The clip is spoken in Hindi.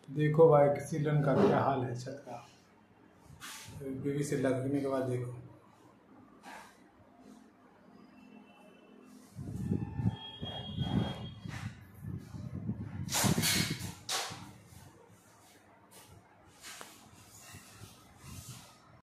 देखो भाई सीलन का क्या हाल है छत का, पीवीसी लगने के बाद देखो।